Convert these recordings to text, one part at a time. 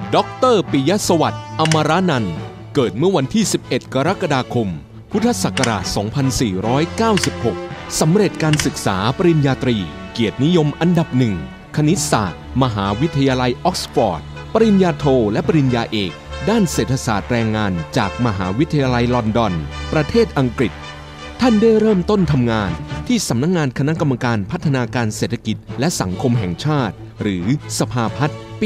ดร.ปิยะสวัสดิ์อมรนันท์เกิดเมื่อวันที่ 11 กรกฎาคม พุทธศักราช 2496 สำเร็จการศึกษาปริญญาตรีเกียรตินิยมอันดับหนึ่งคณิตศาสตร์มหาวิทยาลัยออกซฟอร์ดปริญญาโทและปริญญาเอกด้านเศรษฐศาสตร์แรงงานจากมหาวิทยาลัยลอนดอนประเทศอังกฤษท่านได้เริ่มต้นทำงานที่สำนักงานคณะกรรมการพัฒนาการเศรษฐกิจและสังคมแห่งชาติหรือสภาพัฒน์ปี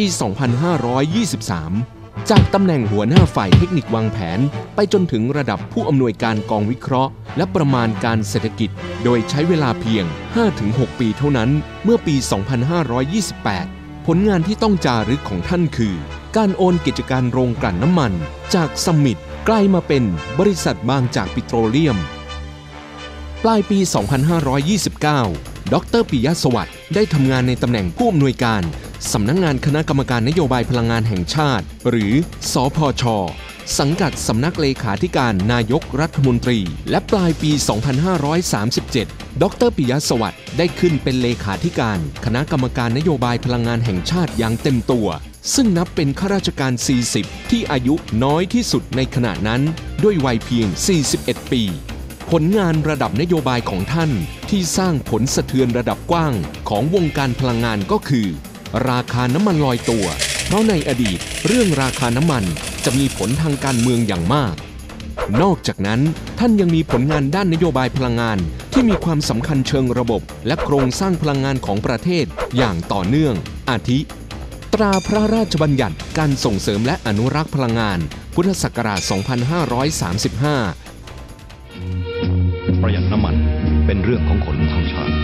2523 จากตำแหน่งหัวหน้าฝ่ายเทคนิควางแผนไปจนถึงระดับผู้อำนวยการกองวิเคราะห์และประมาณการเศรษฐกิจโดยใช้เวลาเพียง 5-6 ปีเท่านั้นเมื่อปี 2528 ผลงานที่ต้องจารึกของท่านคือการโอนกิจการโรงกลั่นน้ำมันจากซัมมิตกลายมาเป็นบริษัทบางจากปิโตรเลียมปลายปี 2529 ดร.ปิยะสวัสดิ์ได้ทำงานในตำแหน่งผู้อำนวยการสำนักงานคณะกรรมการนโยบายพลังงานแห่งชาติหรือสพช.สังกัดสำนักเลขาธิการนายกรัฐมนตรีและปลายปี 2537 ดร.ปิยะสวัสดิ์ได้ขึ้นเป็นเลขาธิการคณะกรรมการนโยบายพลังงานแห่งชาติอย่างเต็มตัวซึ่งนับเป็นข้าราชการ 40 ที่อายุน้อยที่สุดในขณะนั้นด้วยวัยเพียง 41 ปีผลงานระดับนโยบายของท่านที่สร้างผลสะเทือนระดับกว้างของวงการพลังงานก็คือราคาน้ำมันลอยตัวเพราะในอดีตเรื่องราคาน้ำมันจะมีผลทางการเมืองอย่างมากนอกจากนั้นท่านยังมีผลงานด้านนโยบายพลังงานที่มีความสำคัญเชิงระบบและโครงสร้างพลังงานของประเทศอย่างต่อเนื่องอาทิตราพระราชบัญญัติการส่งเสริมและอนุรักษ์พลังงานพุทธศักราช 2535 ประหยัดน้ำมันเป็นเรื่องของคนทั้งชาติ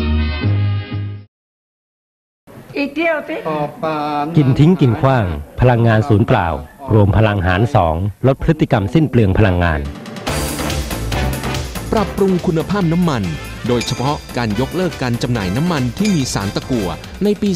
อีกเที่ยวสิกินทิ้งกินขว้างพลังงานศูนย์เปล่ารวมพลังหาร2ลดพฤติกรรมสิ้นเปลืองพลังงานปรับปรุงคุณภาพน้ำมันโดยเฉพาะการยกเลิกการจำหน่ายน้ำมันที่มีสารตะกั่วในปี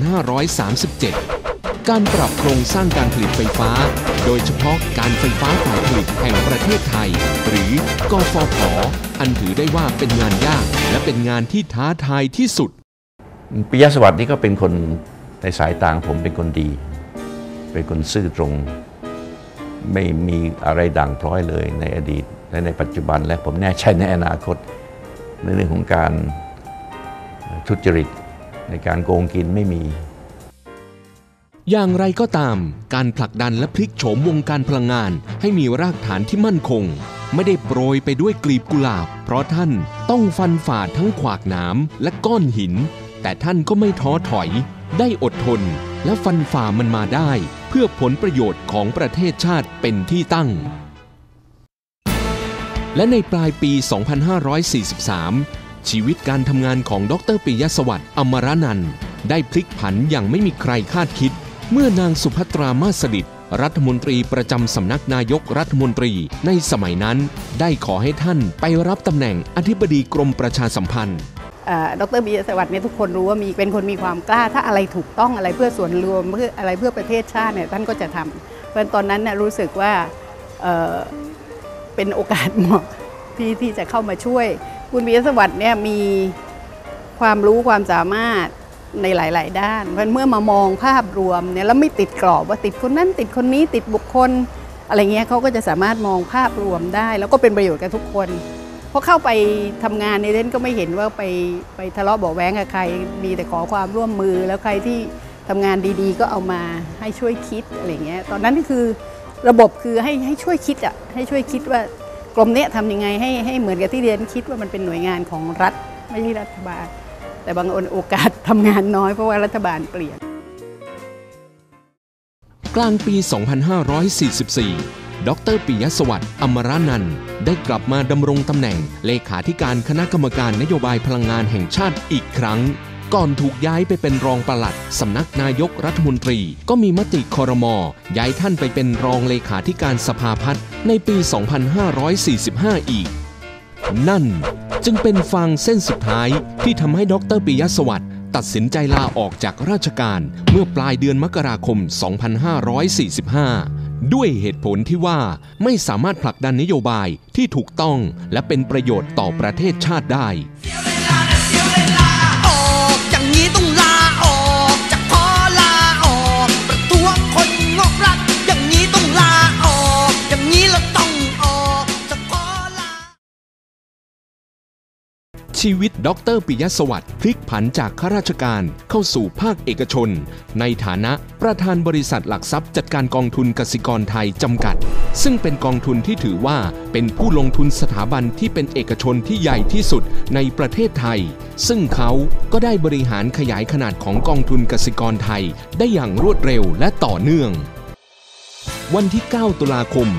2537 การปรับโครงสร้างการผลิตไฟฟ้าโดยเฉพาะการไฟฟ้าฝ่ายผลิตแห่งประเทศไทยหรือกฟผ.อันถือได้ว่าเป็นงานยากและเป็นงานที่ท้าทายที่สุดปิยะสวัสดิ์นี่ก็เป็นคนในสายตาผมเป็นคนดีเป็นคนซื่อตรงไม่มีอะไรด่างพร้อยเลยในอดีตและในปัจจุบันและผมแน่ใจในอนาคตในเรื่องของการทุจริตในการโกงกินไม่มีอย่างไรก็ตามการผลักดันและพลิกโฉมวงการพลังงานให้มีรากฐานที่มั่นคงไม่ได้โปรยไปด้วยกลีบกุหลาบเพราะท่านต้องฟันฝ่าทั้งขวากหนามและก้อนหินแต่ท่านก็ไม่ท้อถอยได้อดทนและฟันฝ่ามันมาได้เพื่อผลประโยชน์ของประเทศชาติเป็นที่ตั้งและในปลายปี 2543 ชีวิตการทำงานของดร.ปิยะสวัสดิ์อมรนันท์ได้พลิกผันอย่างไม่มีใครคาดคิดเมื่อนางสุภัตรามาสดิษฐ์รัฐมนตรีประจำสำนักนายกรัฐมนตรีในสมัยนั้นได้ขอให้ท่านไปรับตำแหน่งอธิบดีกรมประชาสัมพันธ์ดร.ปิยะสวัสดิ์เนี่ยทุกคนรู้ว่าเป็นคนมีความกล้าถ้าอะไรถูกต้องอะไรเพื่อส่วนรวมเพื่ออะไรเพื่อประเทศชาติเนี่ยท่านก็จะทำเพราะตอนนั้นเนี่ยรู้สึกว่าเป็นโอกาสเหมาะที่จะเข้ามาช่วยคุณปิยะสวัสดิ์เนี่ยมีความรู้ความสามารถในหลายๆด้านเพราะเมื่อมามองภาพรวมเนี่ยแล้วไม่ติดกรอบว่าติดคนนั้นติดคนนี้ติดบุคคลอะไรเงี้ยเขาก็จะสามารถมองภาพรวมได้แล้วก็เป็นประโยชน์กับทุกคนพอเข้าไปทำงานในเรนก็ไม่เห็นว่าไปทะเลาะเบาะแว้งกับใครมีแต่ขอความร่วมมือแล้วใครที่ทำงานดีๆก็เอามาให้ช่วยคิดอะไรเงี้ยตอนนั้นคือระบบคือให้ช่วยคิดอ่ะให้ช่วยคิดว่ากรมเนี้ยทำยังไงให้เหมือนกับที่เรียนคิดว่ามันเป็นหน่วยงานของรัฐไม่ใช่รัฐบาลแต่บางโอกาสทำงานน้อยเพราะว่ารัฐบาลเปลี่ยนกลางปี 2544 ดร.ปิยะสวัสดิ์อมรนันท์ได้กลับมาดำรงตำแหน่งเลขาธิการคณะกรรมการนโยบายพลังงานแห่งชาติอีกครั้งก่อนถูกย้ายไปเป็นรองปลัดสำนักนายกรัฐมนตรีก็มีมติครม.ย้ายท่านไปเป็นรองเลขาธิการสภาพัฒน์ในปี 2545 อีกนั่นจึงเป็นฟางเส้นสุดท้ายที่ทำให้ดร.ปิยะสวัสดิ์ตัดสินใจลาออกจากราชการเมื่อปลายเดือนมกราคม 2545 ด้วยเหตุผลที่ว่าไม่สามารถผลักดันนโยบายที่ถูกต้องและเป็นประโยชน์ต่อประเทศชาติได้ออกอย่างนี้ต้องลาออกจากพอลาออกประท้วงคนโง่ชีวิตดร.ปิยะสวัสดิ์พลิกผันจากข้าราชการเข้าสู่ภาคเอกชนในฐานะประธานบริษัทหลักทรัพย์จัดการกองทุนกสิกรไทยจำกัดซึ่งเป็นกองทุนที่ถือว่าเป็นผู้ลงทุนสถาบันที่เป็นเอกชนที่ใหญ่ที่สุดในประเทศไทยซึ่งเขาก็ได้บริหารขยายขนาดของกองทุนกสิกรไทยได้อย่างรวดเร็วและต่อเนื่องวันที่ 9 ตุลาคม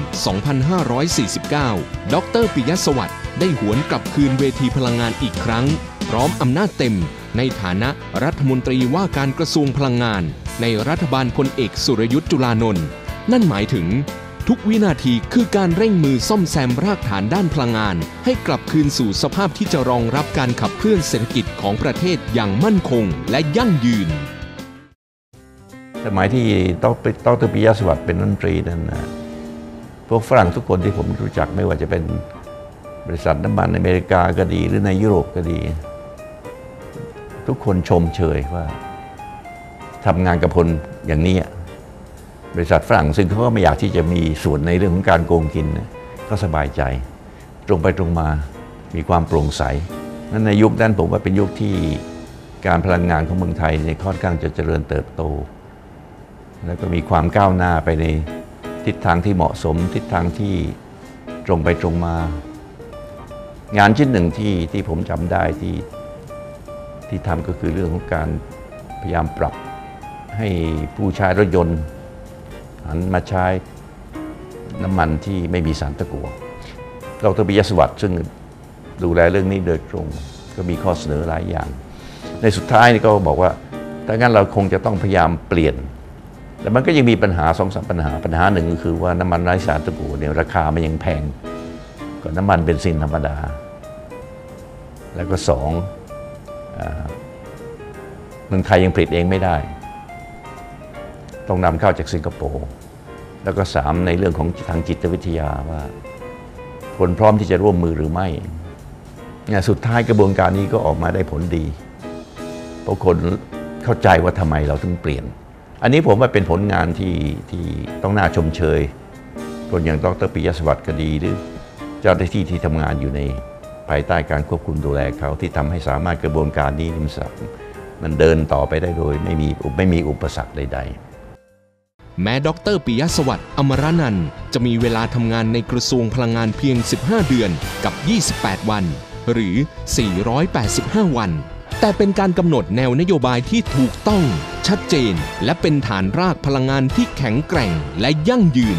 2549 ดร.ปิยะสวัสดิ์ได้หวนกลับคืนเวทีพลังงานอีกครั้งพร้อมอำนาจเต็มในฐานะรัฐมนตรีว่าการกระทรวงพลังงานในรัฐบาลพลเอกสุรยุทธ์จุลานนท์นั่นหมายถึงทุกวินาทีคือการเร่งมือซ่อมแซมรากฐานด้านพลังงานให้กลับคืนสู่สภาพที่จะรองรับการขับเคลื่อนเศรษฐกิจของประเทศอย่างมั่นคงและยั่งยืนสมัยที่ดร.ปิยะสวัสดิ์เป็นรัฐมนตรีนั้นพวกฝรั่งทุกคนที่ผมรู้จักไม่ว่าจะเป็นบริษัทน้ำมันในอเมริกาก็ดีหรือในยุโรปก็ดีทุกคนชมเชยว่าทำงานกับคนอย่างนี้บริษัทฝรั่งซึ่งเขาก็ไม่อยากที่จะมีส่วนในเรื่องของการโกงกินก็สบายใจตรงไปตรงมามีความโปร่งใสนั้นในยุคนั้นผมว่าเป็นยุคที่การพลังงานของเมืองไทยในค่อนข้างจะเจริญเติบโตแล้วก็มีความก้าวหน้าไปในทิศทางที่เหมาะสมทิศทางที่ตรงไปตรงมางานชิ้นหนึ่งที่ผมจำได้ที่ทำก็คือเรื่องของการพยายามปรับให้ผู้ใช้รถยนต์หันมาใช้น้ำมันที่ไม่มีสารตะกั่วดร.ปิยะสวัสดิ์ซึ่งดูแลเรื่องนี้โดยตรงก็มีข้อเสนอหลายอย่างในสุดท้ายนี่ก็บอกว่าถ้างั้นเราคงจะต้องพยายามเปลี่ยนแต่มันก็ยังมีปัญหา 2-3 ปัญหาหนึ่งก็คือว่าน้ำมันไร้สารตะกั่วเนี่ยราคามันยังแพงกว่าน้ำมันเบนซินธรรมดาแล้วก็เมืองไทยยังผลิตเองไม่ได้ต้องนำเข้าจากสิงคโปร์แล้วก็3ในเรื่องของทางจิตวิทยาว่าคนพร้อมที่จะร่วมมือหรือไม่สุดท้ายกระบวนการนี้ก็ออกมาได้ผลดีเพราะคนเข้าใจว่าทำไมเราถึงเปลี่ยนอันนี้ผมว่าเป็นผลงานที่ต้องน่าชมเชยคนอย่างดร.ปิยะสวัสดิ์ก็ดีหรือเจ้าหน้าที่ที่ทำงานอยู่ในภายใต้การควบคุมดูแลเขาที่ทำให้สามารถกระบวนการนี้มันเดินต่อไปได้โดยไม่มีอุปสรรคใดๆแม้ดร.ปิยะสวัสดิ์อมรนันท์จะมีเวลาทำงานในกระทรวงพลังงานเพียง15เดือนกับ28วันหรือ485วันแต่เป็นการกำหนดแนวนโยบายที่ถูกต้องชัดเจนและเป็นฐานรากพลังงานที่แข็งแกร่งและยั่งยืน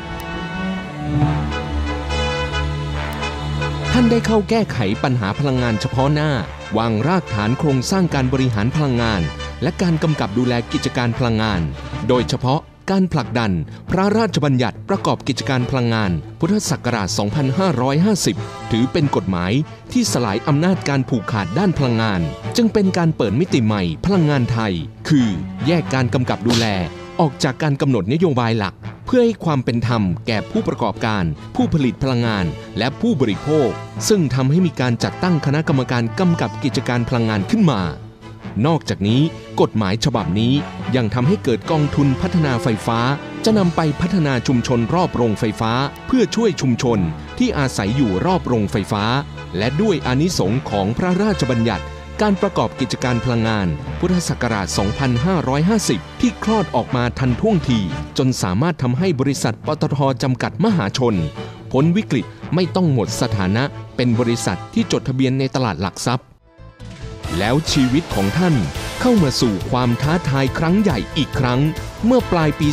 ท่านได้เข้าแก้ไขปัญหาพลังงานเฉพาะหน้าวางรากฐานโครงสร้างการบริหารพลังงานและการกำกับดูแลกิจการพลังงานโดยเฉพาะการผลักดันพระราชบัญญัติประกอบกิจการพลังงานพุทธศักราช 2550 ถือเป็นกฎหมายที่สลายอำนาจการผูกขาดด้านพลังงานจึงเป็นการเปิดมิติใหม่พลังงานไทยคือแยกการกำกับดูแลออกจากการกำหนดนโยบายหลักเพื่อให้ความเป็นธรรมแก่ผู้ประกอบการผู้ผลิตพลังงานและผู้บริโภคซึ่งทำให้มีการจัดตั้งคณะกรรมการกำกับกิจการพลังงานขึ้นมานอกจากนี้กฎหมายฉบับนี้ยังทำให้เกิดกองทุนพัฒนาไฟฟ้าจะนำไปพัฒนาชุมชนรอบโรงไฟฟ้าเพื่อช่วยชุมชนที่อาศัยอยู่รอบโรงไฟฟ้าและด้วยอานิสงส์ของพระราชบัญญัติการประกอบกิจการพลังงานพุทธศักราช 2550 ที่คลอดออกมาทันท่วงทีจนสามารถทำให้บริษัทปตท.จำกัดมหาชนพ้นวิกฤตไม่ต้องหมดสถานะเป็นบริษัทที่จดทะเบียนในตลาดหลักทรัพย์แล้วชีวิตของท่านเข้ามาสู่ความท้าทายครั้งใหญ่อีกครั้งเมื่อปลายปี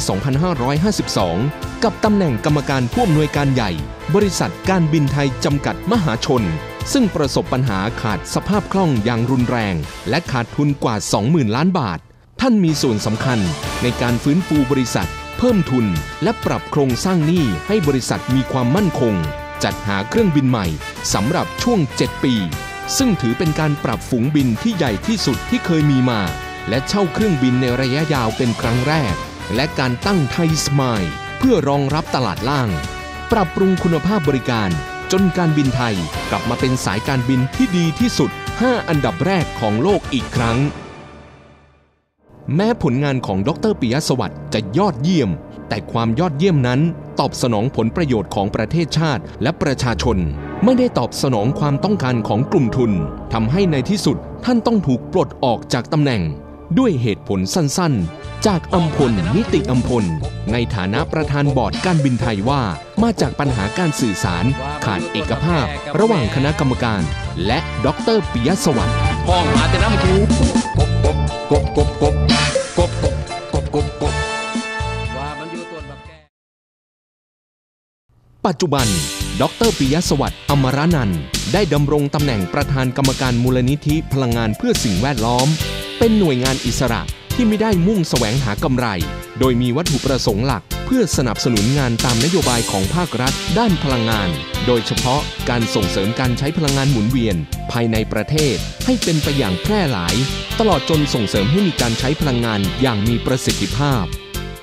2552 กับตำแหน่งกรรมการผู้อำนวยการใหญ่บริษัทการบินไทยจำกัดมหาชนซึ่งประสบปัญหาขาดสภาพคล่องอย่างรุนแรงและขาดทุนกว่า 20,000 ล้านบาทท่านมีส่วนสำคัญในการฟื้นฟูบริษัทเพิ่มทุนและปรับโครงสร้างหนี้ให้บริษัทมีความมั่นคงจัดหาเครื่องบินใหม่สำหรับช่วง 7 ปีซึ่งถือเป็นการปรับฝูงบินที่ใหญ่ที่สุดที่เคยมีมาและเช่าเครื่องบินในระยะยาวเป็นครั้งแรกและการตั้งไทยสมายเพื่อรองรับตลาดล่างปรับปรุงคุณภาพบริการจนการบินไทยกลับมาเป็นสายการบินที่ดีที่สุด5อันดับแรกของโลกอีกครั้งแม้ผลงานของดร.ปิยะสวัสดิ์จะยอดเยี่ยมแต่ความยอดเยี่ยมนั้นตอบสนองผลประโยชน์ของประเทศชาติและประชาชนไม่ได้ตอบสนองความต้องการของกลุ่มทุนทำให้ในที่สุดท่านต้องถูกปลดออกจากตำแหน่งด้วยเหตุผลสั้นๆจากอัมพลนิติอัมพลในฐานะประธานบอร์ดการบินไทยว่ามาจากปัญหาการสื่อสารขาดเอกภาพระหว่างคณะกรรมการและดร.ปิยสวัสดิ์ห้องมาแต่น้ำคูกบกบกบกบกบกบกบกบกบว่ามันอยู่ตัวแบบแกปัจจุบันดร.ปิยสวัสดิ์อมรนันท์ได้ดำรงตำแหน่งประธานกรรมการมูลนิธิพลังงานเพื่อสิ่งแวดล้อมเป็นหน่วยงานอิสระที่ไม่ได้มุ่งแสวงหากำไรโดยมีวัตถุประสงค์หลักเพื่อสนับสนุนงานตามนโยบายของภาครัฐด้านพลังงานโดยเฉพาะการส่งเสริมการใช้พลังงานหมุนเวียนภายในประเทศให้เป็นไปอย่างแพร่หลายตลอดจนส่งเสริมให้มีการใช้พลังงานอย่างมีประสิทธิภาพ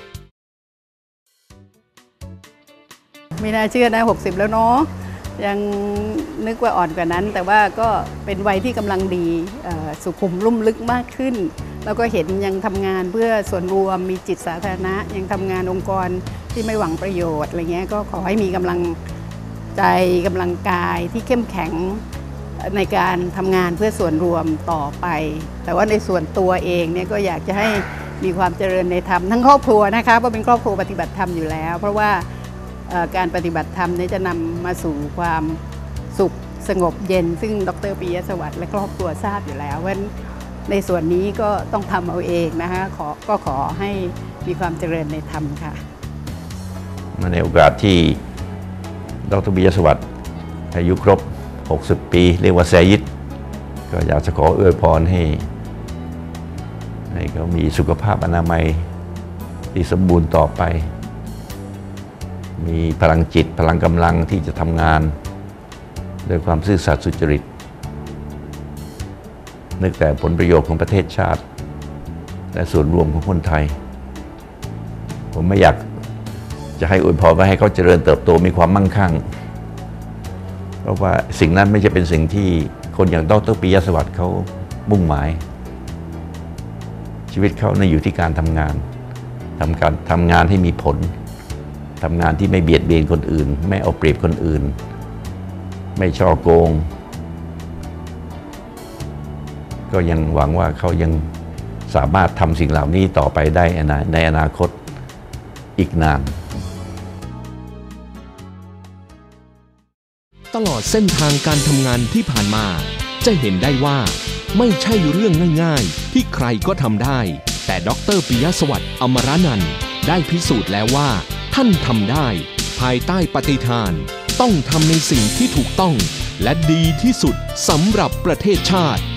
ไม่น่าเชื่อนะ60แล้วเนาะยังนึกว่าอ่อนกว่านั้นแต่ว่าก็เป็นวัยที่กำลังดีสุขุมลุ่มลึกมากขึ้นแล้วก็เห็นยังทำงานเพื่อส่วนรวมมีจิตสาธารณะยังทำงานองค์กรที่ไม่หวังประโยชน์อะไรเงี้ยก็ขอให้มีกำลังใจกำลังกายที่เข้มแข็งในการทำงานเพื่อส่วนรวมต่อไปแต่ว่าในส่วนตัวเองเนี่ยก็อยากจะให้มีความเจริญในธรรมทั้งครอบครัวนะคะเพราะเป็นครอบครัวปฏิบัติธรรมอยู่แล้วเพราะว่าการปฏิบัติธรรมนี้จะนำมาสู่ความสุขสงบเย็นซึ่งดร.ปิยสวัสดิ์และครอบครัวทราบอยู่แล้วว่าในส่วนนี้ก็ต้องทำเอาเองนะคะขอให้มีความเจริญในธรรมค่ะในโอกาสที่ดร.ปิยสวัสดิ์อายุครบ60ปีเรียกว่าแซยิดก็อยากจะขออวยพรให้เขามีสุขภาพอนามัยที่สมบูรณ์ต่อไปมีพลังจิตพลังกำลังที่จะทำงานด้วยความซื่อสัตย์สุจริตนึกแต่ผลประโยชน์ของประเทศชาติและส่วนรวมของคนไทยผมไม่อยากจะให้อวยพรว่าให้เขาเจริญเติบโตมีความมั่งคั่งเพราะว่าสิ่งนั้นไม่ใช่เป็นสิ่งที่คนอย่างดร.ปิยสวัสดิ์เขามุ่งหมายชีวิตเขาอยู่ที่การทำงานให้มีผลทำงานที่ไม่เบียดเบียนคนอื่นไม่เอาเปรียบคนอื่นไม่ฉ้อโกงก็ยังหวังว่าเขายังสามารถทำสิ่งเหล่านี้ต่อไปได้ในอนาคตอีกนานตลอดเส้นทางการทำงานที่ผ่านมาจะเห็นได้ว่าไม่ใช่เรื่องง่ายๆที่ใครก็ทำได้แต่ดร.ปิยสวัสดิ์อมรนันท์ได้พิสูจน์แล้วว่าท่านทำได้ภายใต้ปฏิฐานต้องทำในสิ่งที่ถูกต้องและดีที่สุดสำหรับประเทศชาติ